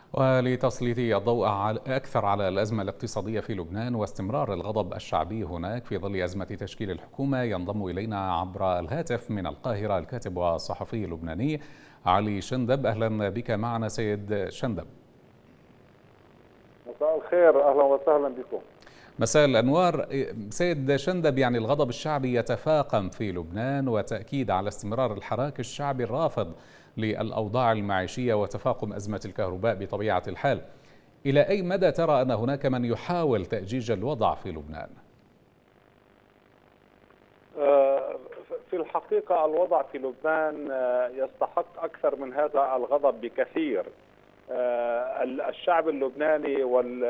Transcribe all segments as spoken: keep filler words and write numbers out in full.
ولتسليط الضوء على- أكثر على الأزمة الاقتصادية في لبنان واستمرار الغضب الشعبي هناك في ظل أزمة تشكيل الحكومة، ينضم إلينا عبر الهاتف من القاهرة الكاتب والصحفي اللبناني علي شندب. أهلا بك معنا سيد شندب. مساء الخير، اهلا وسهلا بكم. مساء الأنوار. سيد شندب، يعني الغضب الشعبي يتفاقم في لبنان وتأكيد على استمرار الحراك الشعبي الرافض للأوضاع المعيشية وتفاقم أزمة الكهرباء بطبيعة الحال. إلى أي مدى ترى أن هناك من يحاول تأجيج الوضع في لبنان؟ في الحقيقة الوضع في لبنان يستحق أكثر من هذا الغضب بكثير. الشعب اللبناني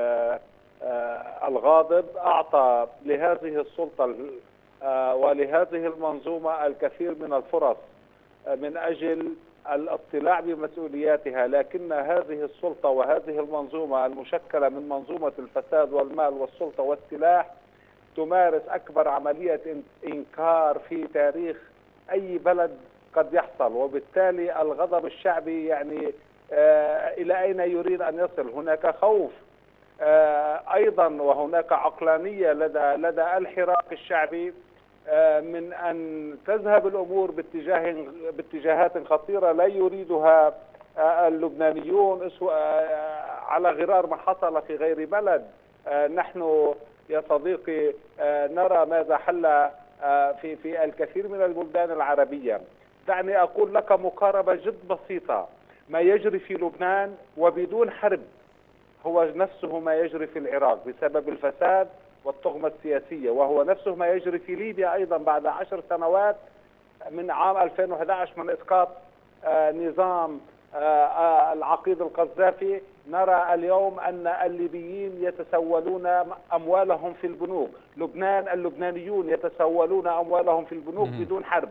والغاضب أعطى لهذه السلطة ولهذه المنظومة الكثير من الفرص من أجل الاطلاع بمسؤولياتها، لكن هذه السلطة وهذه المنظومة المشكلة من منظومة الفساد والمال والسلطة والسلاح تمارس أكبر عملية إنكار في تاريخ أي بلد قد يحصل، وبالتالي الغضب الشعبي يعني آه إلى أين يريد أن يصل؟ هناك خوف آه أيضا، وهناك عقلانية لدى لدى الحراك الشعبي آه من أن تذهب الأمور باتجاه باتجاهات خطيرة لا يريدها آه اللبنانيون آه على غرار ما حصل في غير بلد. آه نحن يا صديقي نرى ماذا حل في في الكثير من البلدان العربية. دعني أقول لك مقاربة جد بسيطة: ما يجري في لبنان وبدون حرب هو نفسه ما يجري في العراق بسبب الفساد والطغمة السياسية، وهو نفسه ما يجري في ليبيا أيضا بعد عشر سنوات من عام ألفين وأحد عشر من إسقاط نظام العقيد القذافي. نرى اليوم أن الليبيين يتسولون أموالهم في البنوك، لبنان اللبنانيون يتسولون أموالهم في البنوك بدون حرب.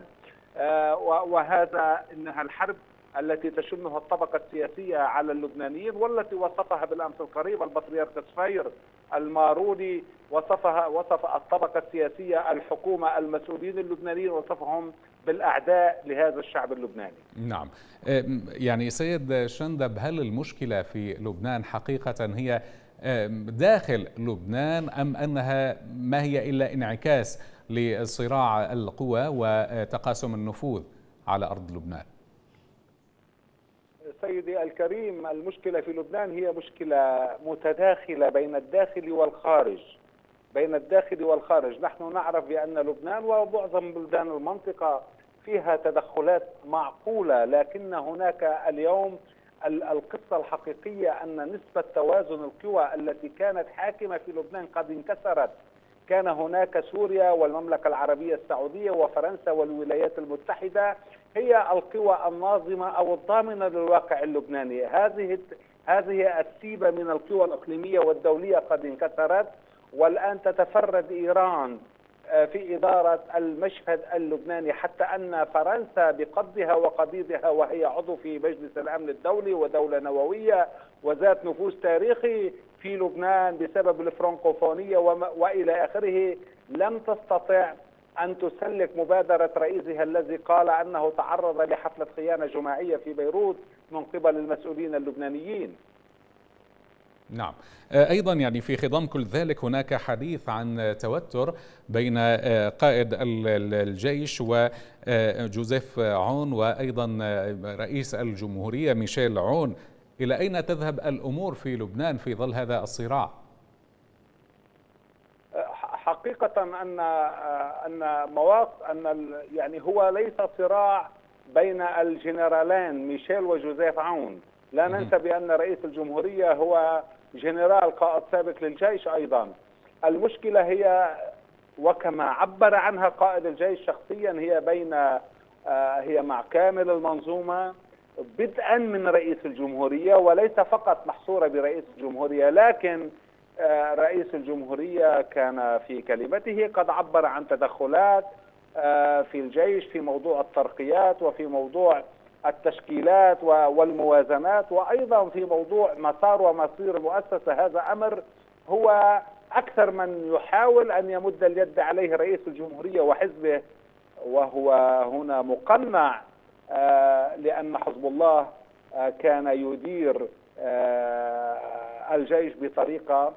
وهذا إنها الحرب التي تشنها الطبقة السياسية على اللبنانيين، والتي وصفها بالأمس القريب البطريرك صفير الماروني، وصفها وصف الطبقة السياسية الحكومة المسؤولين اللبنانيين وصفهم بالأعداء لهذا الشعب اللبناني. نعم، يعني سيد شندب، هل المشكلة في لبنان حقيقة هي داخل لبنان أم أنها ما هي إلا انعكاس لصراع القوى وتقاسم النفوذ على أرض لبنان؟ سيدي الكريم، المشكلة في لبنان هي مشكلة متداخلة بين الداخل والخارج بين الداخل والخارج. نحن نعرف بأن لبنان ومعظم بلدان المنطقة فيها تدخلات معقولة، لكن هناك اليوم القصة الحقيقية أن نسبة توازن القوى التي كانت حاكمة في لبنان قد انكسرت. كان هناك سوريا والمملكة العربية السعودية وفرنسا والولايات المتحدة هي القوى الناظمة أو الضامنة للواقع اللبناني. هذه هذه السيبة من القوى الإقليمية والدولية قد انكسرت، والآن تتفرد إيران في إدارة المشهد اللبناني، حتى أن فرنسا بقدها وقضيضها وهي عضو في مجلس الأمن الدولي ودولة نووية وذات نفوذ تاريخي في لبنان بسبب الفرنكوفونية وإلى آخره، لم تستطع أن تسلك مبادرة رئيسها الذي قال أنه تعرض لحفلة خيانة جماعية في بيروت من قبل المسؤولين اللبنانيين. نعم، أيضا يعني في خضم كل ذلك هناك حديث عن توتر بين قائد الجيش وجوزيف عون وأيضا رئيس الجمهورية ميشيل عون. إلى أين تذهب الأمور في لبنان في ظل هذا الصراع؟ حقيقة أن أن مواقع أن يعني هو ليس صراع بين الجنرالين ميشيل وجوزيف عون. لا ننسى بأن رئيس الجمهورية هو جنرال قائد سابق للجيش أيضا. المشكلة هي وكما عبر عنها قائد الجيش شخصيا هي بين هي مع كامل المنظومة بدءا من رئيس الجمهورية، وليس فقط محصورة برئيس الجمهورية، لكن رئيس الجمهورية كان في كلمته قد عبر عن تدخلات في الجيش في موضوع الترقيات وفي موضوع التشكيلات والموازنات، وأيضا في موضوع مسار ومصير المؤسسة. هذا أمر هو أكثر من يحاول أن يمد اليد عليه رئيس الجمهورية وحزبه، وهو هنا مقنع لأن حزب الله كان يدير الجيش بطريقة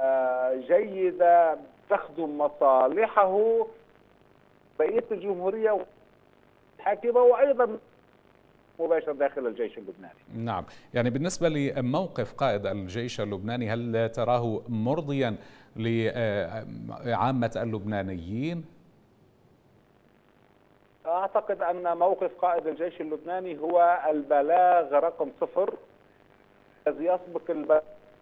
جيدة تخدم مصالحه بقية الجمهورية الحاكمة وأيضا مباشر داخل الجيش اللبناني. نعم، يعني بالنسبة لموقف قائد الجيش اللبناني هل تراه مرضيا لعامة اللبنانيين؟ أعتقد أن موقف قائد الجيش اللبناني هو البلاغ رقم صفر الذي يسبق البلاغ.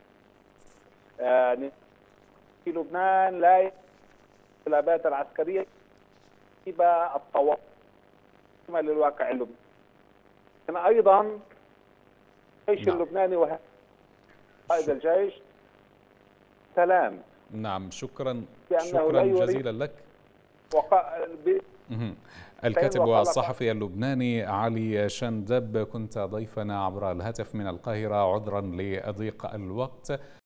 يعني في لبنان لا الانقلابات العسكرية الطوارئ للواقع اللبناني. أيضا الجيش نعم. اللبناني وقائد الجيش سلام. نعم، شكرا شكرا جزيلا لك. وق... ب... الكاتب والصحفي اللبناني علي شندب، كنت ضيفنا عبر الهاتف من القاهرة، عذرا لضيق الوقت.